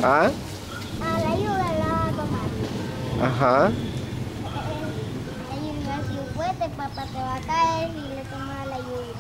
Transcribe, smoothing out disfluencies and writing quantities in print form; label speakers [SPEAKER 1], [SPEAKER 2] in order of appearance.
[SPEAKER 1] ¿Ah?
[SPEAKER 2] A la lluvia la va a tomar.
[SPEAKER 1] Ajá.
[SPEAKER 2] Hay un fuerte, papá te va a caer y le toma la lluvia.